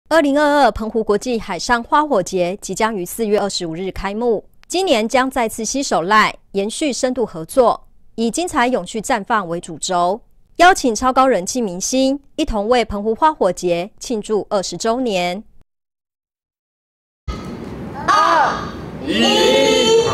2022澎湖国际海上花火节即将于4月25日开幕，今年将再次携手 LINE 延续深度合作，以精彩永续绽放为主轴，邀请超高人气明星一同为澎湖花火节庆祝20周年。2、1。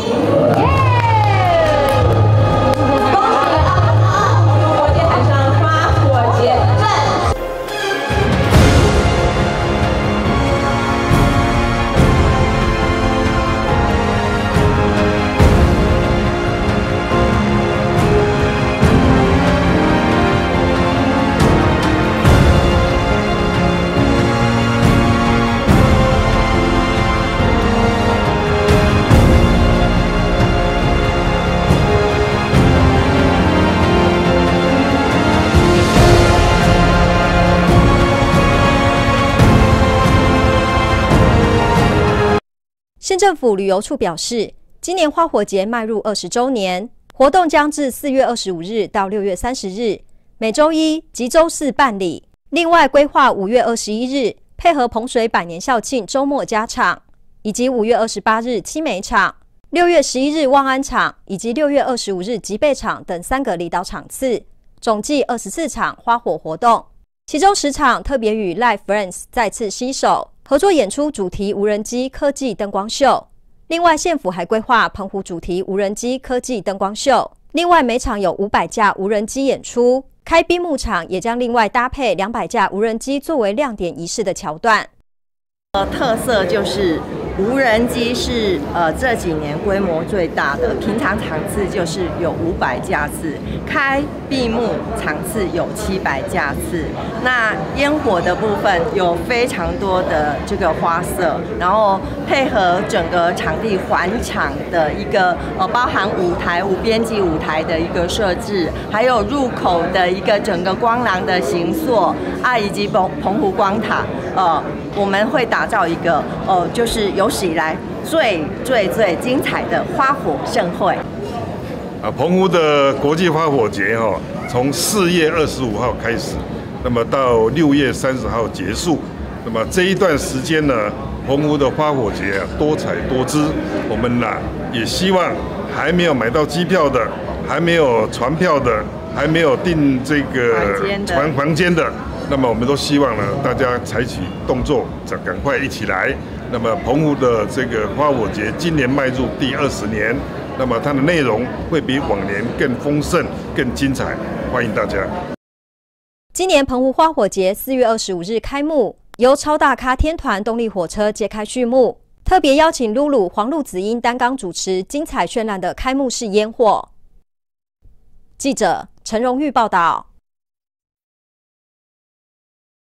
县政府旅游处表示，今年花火节迈入20周年，活动将自4月25日到6月30日，每周一及周四办理。另外规划5月21日配合澎水百年校庆周末加场，以及5月28日七美场、6月11日望安场以及6月25日吉备场等3个离岛场次，总计24场花火活动。其中10场特别与 Live Friends 再次携手合作演出主题无人机科技灯光秀。另外，县府还规划澎湖主题无人机科技灯光秀。另外，每场有500架无人机演出。开闭幕场也将另外搭配200架无人机作为亮点仪式的桥段。 特色就是无人机是这几年规模最大的，平常场次就是有500架次，开闭幕场次有700架次。那烟火的部分有非常多的这个花色，然后配合整个场地环场的一个包含舞台无边际舞台的一个设置，还有入口的一个整个光廊的形塑以及澎湖光塔，我们会打造一个就是有史以来最精彩的花火盛会。 澎湖的国际花火节从4月25号开始，那么到6月30号结束。那么这一段时间呢，澎湖的花火节多彩多姿。我们也希望还没有买到机票的，还没有船票的，还没有订这个房间的。 那么我们都希望呢，大家采取动作，赶快一起来。那么澎湖的这个花火节今年迈入第20年，那么它的内容会比往年更丰盛、更精彩，欢迎大家。 今年澎湖花火节4月25日开幕，由超大咖天团动力火车揭开序幕，特别邀请露露、黄路子英担纲主持精彩绚烂的开幕式烟火。记者陈荣玉报道。